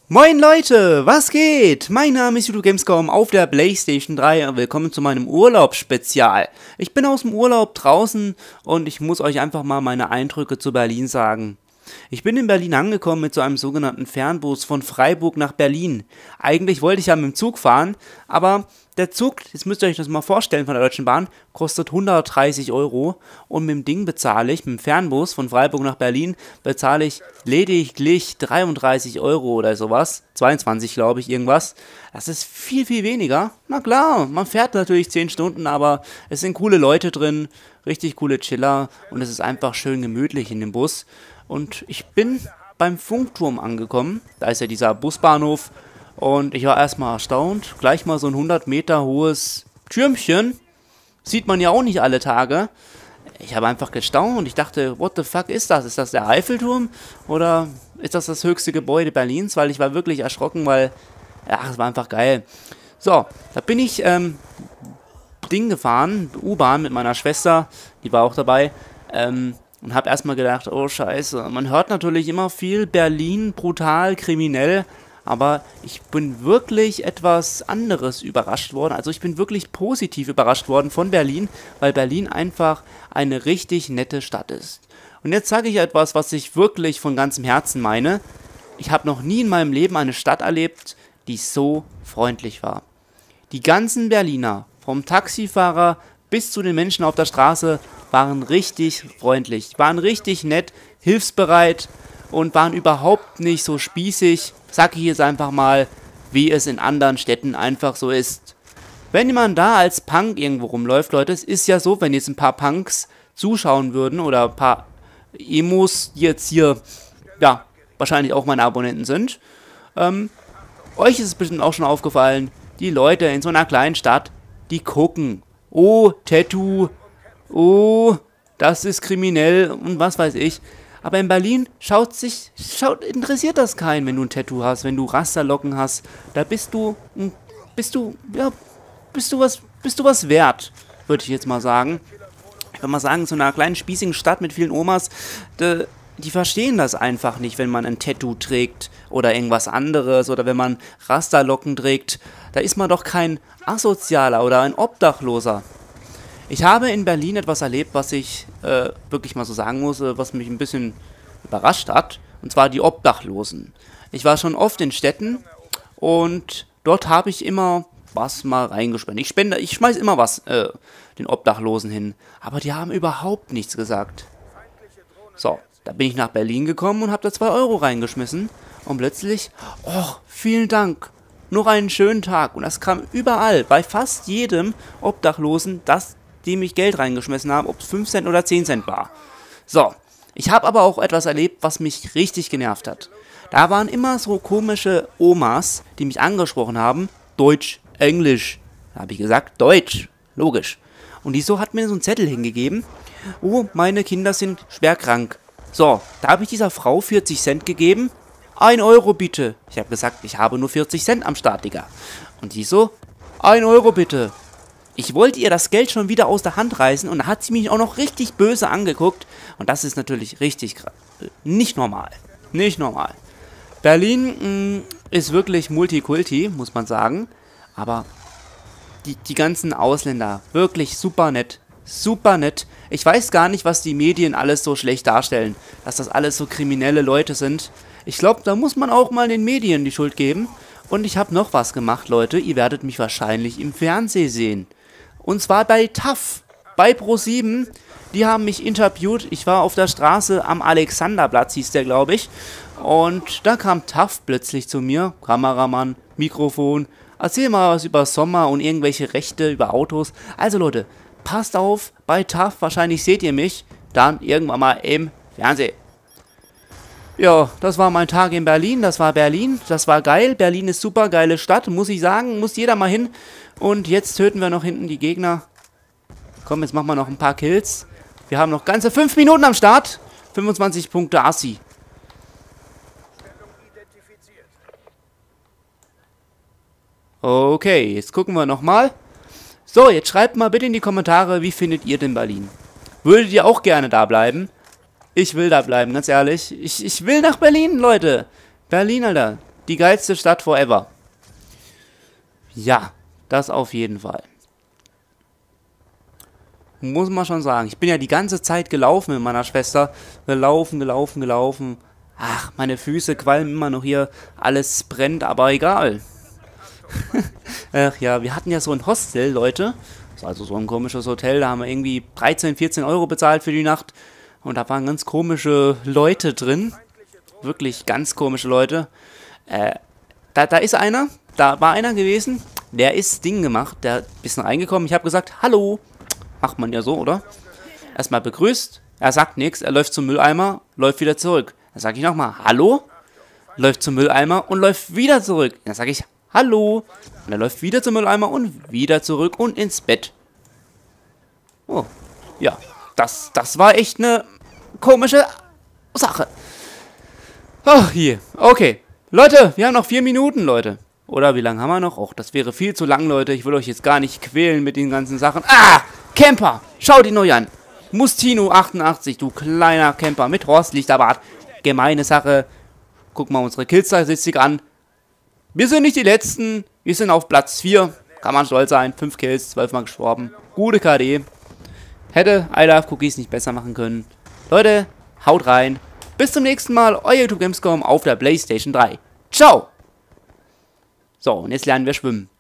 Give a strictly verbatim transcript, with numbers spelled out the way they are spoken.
Moin Leute, was geht? Mein Name ist YouTube Gamescom auf der PlayStation drei und willkommen zu meinem Urlaubsspezial. Ich bin aus dem Urlaub draußen und ich muss euch einfach mal meine Eindrücke zu Berlin sagen. Ich bin in Berlin angekommen mit so einem sogenannten Fernbus von Freiburg nach Berlin. Eigentlich wollte ich ja mit dem Zug fahren, aber der Zug, jetzt müsst ihr euch das mal vorstellen von der Deutschen Bahn, kostet hundertdreißig Euro und mit dem Ding bezahle ich, mit dem Fernbus von Freiburg nach Berlin, bezahle ich lediglich dreiunddreißig Euro oder sowas, zweiundzwanzig glaube ich, irgendwas. Das ist viel, viel weniger. Na klar, man fährt natürlich zehn Stunden, aber es sind coole Leute drin, richtig coole Chiller und es ist einfach schön gemütlich in dem Bus. Und ich bin beim Funkturm angekommen, da ist ja dieser Busbahnhof und ich war erstmal erstaunt, gleich mal so ein hundert Meter hohes Türmchen, sieht man ja auch nicht alle Tage. Ich habe einfach gestaunt und ich dachte, what the fuck ist das? Ist das der Eiffelturm oder ist das das höchste Gebäude Berlins? Weil ich war wirklich erschrocken, weil, ja, es war einfach geil. So, da bin ich ähm, Ding gefahren, U-Bahn mit meiner Schwester, die war auch dabei, ähm, und habe erstmal gedacht, oh scheiße, man hört natürlich immer viel Berlin, brutal, kriminell, aber ich bin wirklich etwas anderes überrascht worden, also ich bin wirklich positiv überrascht worden von Berlin, weil Berlin einfach eine richtig nette Stadt ist. Und jetzt sage ich etwas, was ich wirklich von ganzem Herzen meine, ich habe noch nie in meinem Leben eine Stadt erlebt, die so freundlich war. Die ganzen Berliner, vom Taxifahrer bis zu den Menschen auf der Straße, waren richtig freundlich, waren richtig nett, hilfsbereit und waren überhaupt nicht so spießig, sag ich jetzt einfach mal, wie es in anderen Städten einfach so ist. Wenn man da als Punk irgendwo rumläuft, Leute, es ist ja so, wenn jetzt ein paar Punks zuschauen würden oder ein paar Emos, die jetzt hier, ja, wahrscheinlich auch meine Abonnenten sind, ähm, euch ist es bestimmt auch schon aufgefallen, die Leute in so einer kleinen Stadt, die gucken, oh, Tattoo, oh, das ist kriminell und was weiß ich. Aber in Berlin schaut sich, schaut, interessiert das keinen, wenn du ein Tattoo hast, wenn du Rasterlocken hast. Da bist du, bist du, ja, bist du was, bist du was wert, würde ich jetzt mal sagen. Ich würde mal sagen, so einer kleinen spießigen Stadt mit vielen Omas, de, die verstehen das einfach nicht, wenn man ein Tattoo trägt oder irgendwas anderes oder wenn man Rasterlocken trägt. Da ist man doch kein Asozialer oder ein Obdachloser. Ich habe in Berlin etwas erlebt, was ich äh, wirklich mal so sagen muss, äh, was mich ein bisschen überrascht hat, und zwar die Obdachlosen. Ich war schon oft in Städten und dort habe ich immer was mal reingespendet. Ich spende, ich schmeiß immer was äh, den Obdachlosen hin, aber die haben überhaupt nichts gesagt. So, da bin ich nach Berlin gekommen und habe da zwei Euro reingeschmissen und plötzlich, oh, vielen Dank, noch einen schönen Tag. Und das kam überall, bei fast jedem Obdachlosen, das dem ich Geld reingeschmissen habe, ob es fünf Cent oder zehn Cent war. So, ich habe aber auch etwas erlebt, was mich richtig genervt hat. Da waren immer so komische Omas, die mich angesprochen haben, Deutsch, Englisch. Da habe ich gesagt, Deutsch, logisch. Und die so hat mir so einen Zettel hingegeben, oh, meine Kinder sind schwer krank. So, da habe ich dieser Frau vierzig Cent gegeben, ein Euro bitte. Ich habe gesagt, ich habe nur vierzig Cent am Start, Digga. Und die so, ein Euro bitte. Ich wollte ihr das Geld schon wieder aus der Hand reißen und da hat sie mich auch noch richtig böse angeguckt. Und das ist natürlich richtig nicht normal. Nicht normal. Berlin mh, ist wirklich Multikulti, muss man sagen. Aber die, die ganzen Ausländer, wirklich super nett. Super nett. Ich weiß gar nicht, was die Medien alles so schlecht darstellen. Dass das alles so kriminelle Leute sind. Ich glaube, da muss man auch mal den Medien die Schuld geben. Und ich habe noch was gemacht, Leute. Ihr werdet mich wahrscheinlich im Fernsehen sehen. Und zwar bei T A F, bei Pro sieben, die haben mich interviewt, ich war auf der Straße am Alexanderplatz, hieß der, glaube ich, und da kam T A F plötzlich zu mir, Kameramann, Mikrofon, erzähl mal was über Sommer und irgendwelche Rechte über Autos. Also Leute, passt auf, bei T A F, wahrscheinlich seht ihr mich dann irgendwann mal im Fernsehen. Ja, das war mein Tag in Berlin, das war Berlin, das war geil, Berlin ist super geile Stadt, muss ich sagen, muss jeder mal hin. Und jetzt töten wir noch hinten die Gegner. Komm, jetzt machen wir noch ein paar Kills. Wir haben noch ganze fünf Minuten am Start. fünfundzwanzig Punkte Assi. Okay, jetzt gucken wir nochmal. So, jetzt schreibt mal bitte in die Kommentare, wie findet ihr denn Berlin? Würdet ihr auch gerne da bleiben? Ich will da bleiben, ganz ehrlich. Ich, ich will nach Berlin, Leute. Berlin, Alter. die geilste Stadt forever. Ja, das auf jeden Fall. Muss man schon sagen. Ich bin ja die ganze Zeit gelaufen mit meiner Schwester. Gelaufen, gelaufen, gelaufen. Ach, meine Füße qualmen immer noch hier. Alles brennt, aber egal. Ach ja, wir hatten ja so ein Hostel, Leute. Das ist also so ein komisches Hotel. Da haben wir irgendwie dreizehn, vierzehn Euro bezahlt für die Nacht. Und da waren ganz komische Leute drin. Wirklich ganz komische Leute. Äh, da, da ist einer. Da war einer gewesen. Der ist Ding gemacht. Der ist ein bisschen reingekommen. Ich habe gesagt, hallo. Macht man ja so, oder? Erstmal begrüßt. Er sagt nichts. Er läuft zum Mülleimer. Läuft wieder zurück. Dann sage ich nochmal, hallo. Läuft zum Mülleimer und läuft wieder zurück. Dann sage ich, hallo. Und er läuft wieder zum Mülleimer und wieder zurück und ins Bett. Oh, ja. Das, das war echt eine komische Sache. Ach, hier. Okay. Leute, wir haben noch vier Minuten, Leute. Oder wie lange haben wir noch? Och, das wäre viel zu lang, Leute. Ich will euch jetzt gar nicht quälen mit den ganzen Sachen. Ah! Camper! Schaut ihn euch an. Mustino achtundachtzig, du kleiner Camper mit Horstlichterbart. Gemeine Sache. Guck mal unsere Killstatistik an. Wir sind nicht die Letzten. Wir sind auf Platz vier. Kann man stolz sein. fünf Kills, zwölf Mal gestorben. Gute K D. Hätte I Love Cookies nicht besser machen können. Leute, haut rein. Bis zum nächsten Mal. Euer YouTube Gamescom auf der PlayStation drei. Ciao! So, und jetzt lernen wir schwimmen.